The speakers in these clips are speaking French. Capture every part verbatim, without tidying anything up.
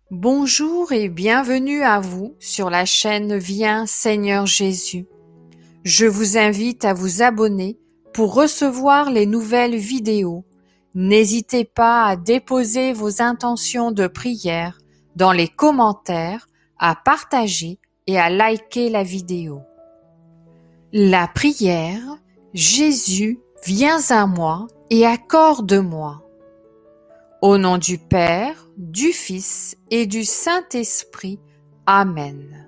Bonjour et bienvenue à vous sur la chaîne Viens Seigneur Jésus. Je vous invite à vous abonner pour recevoir les nouvelles vidéos. N'hésitez pas à déposer vos intentions de prière dans les commentaires, à partager et à liker la vidéo. La prière, Jésus, viens à moi et accorde-moi. Au nom du Père, du Fils et du Saint-Esprit. Amen.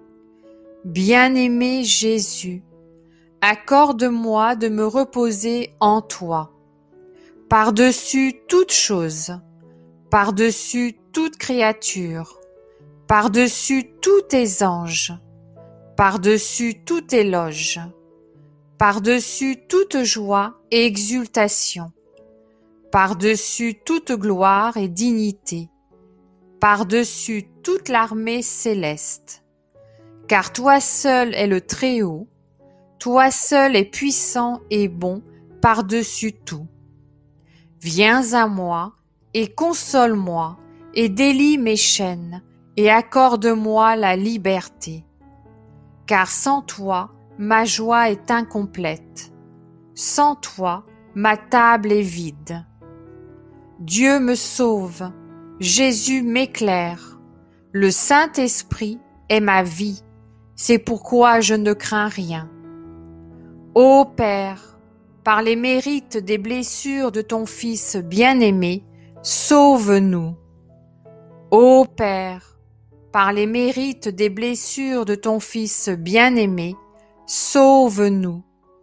Bien-aimé Jésus, accorde-moi de me reposer en toi, par-dessus toute chose, par-dessus toute créature, par-dessus tous tes anges, par-dessus tout éloge, par-dessus toute joie et exultation, par-dessus toute gloire et dignité, par-dessus toute l'armée céleste. Car toi seul est le Très-Haut, toi seul est puissant et bon par-dessus tout. Viens à moi et console-moi et délie mes chaînes et accorde-moi la liberté. Car sans toi, ma joie est incomplète. Sans toi, ma table est vide. Dieu me sauve, Jésus m'éclaire, le Saint-Esprit est ma vie, c'est pourquoi je ne crains rien. Ô Père, par les mérites des blessures de ton Fils bien-aimé, sauve-nous. Ô Père, par les mérites des blessures de ton Fils bien-aimé, sauve-nous.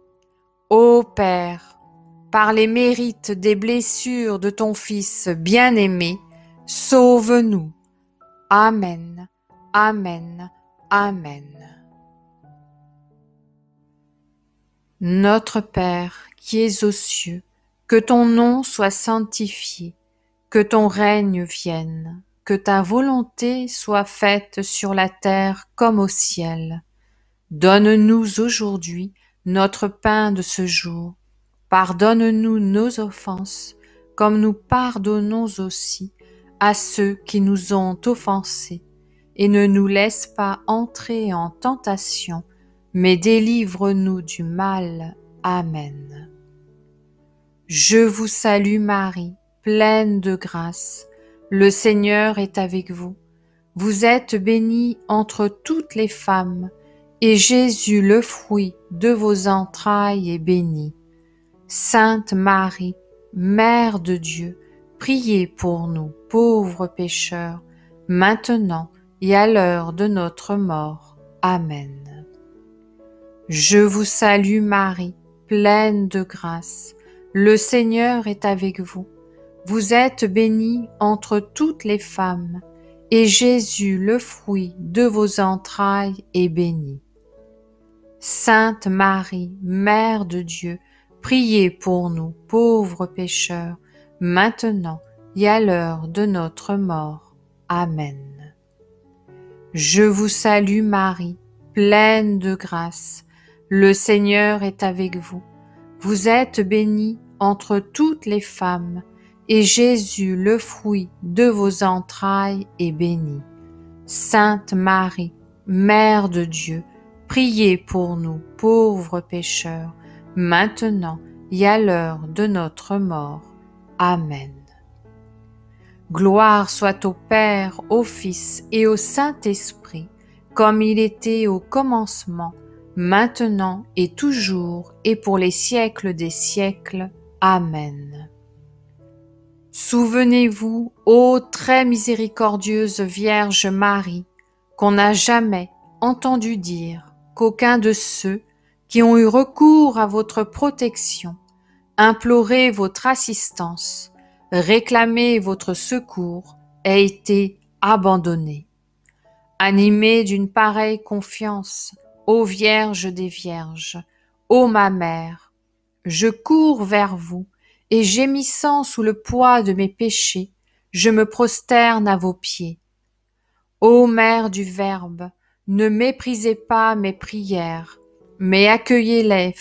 Ô Père, par les mérites des blessures de ton Fils bien-aimé, sauve-nous. Amen, Amen, Amen. Notre Père qui es aux cieux, que ton nom soit sanctifié, que ton règne vienne, que ta volonté soit faite sur la terre comme au ciel. Donne-nous aujourd'hui notre pain de ce jour. Pardonne-nous nos offenses, comme nous pardonnons aussi à ceux qui nous ont offensés, et ne nous laisse pas entrer en tentation, mais délivre-nous du mal. Amen. Je vous salue Marie, pleine de grâce. Le Seigneur est avec vous. Vous êtes bénie entre toutes les femmes, et Jésus, le fruit de vos entrailles, est béni. Sainte Marie, Mère de Dieu, priez pour nous, pauvres pécheurs, maintenant et à l'heure de notre mort. Amen. Je vous salue Marie, pleine de grâce. Le Seigneur est avec vous. Vous êtes bénie entre toutes les femmes, et Jésus, le fruit de vos entrailles, est béni. Sainte Marie, Mère de Dieu, priez pour nous, pauvres pécheurs, maintenant et à l'heure de notre mort. Amen. Je vous salue Marie, pleine de grâce. Le Seigneur est avec vous. Vous êtes bénie entre toutes les femmes, et Jésus, le fruit de vos entrailles, est béni. Sainte Marie, Mère de Dieu, priez pour nous, pauvres pécheurs, maintenant et à l'heure de notre mort. Amen. Gloire soit au Père, au Fils et au Saint-Esprit, comme il était au commencement, maintenant et toujours, et pour les siècles des siècles. Amen. Souvenez-vous, ô très miséricordieuse Vierge Marie, qu'on n'a jamais entendu dire qu'aucun de ceux qui ont eu recours à votre protection, imploré votre assistance, réclamé votre secours, ait été abandonné. Animée d'une pareille confiance, ô Vierge des Vierges, ô ma Mère, je cours vers vous et gémissant sous le poids de mes péchés, je me prosterne à vos pieds. Ô Mère du Verbe, ne méprisez pas mes prières, mais accueillez-les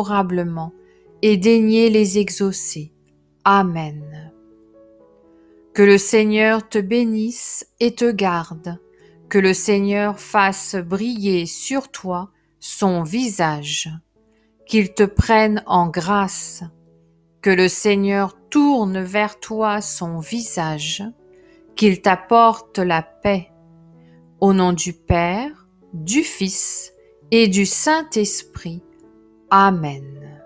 favorablement et daignez les exaucer. Amen. Que le Seigneur te bénisse et te garde. Que le Seigneur fasse briller sur toi son visage. Qu'il te prenne en grâce. Que le Seigneur tourne vers toi son visage. Qu'il t'apporte la paix. Au nom du Père, du Fils et du Saint-Esprit. Amen.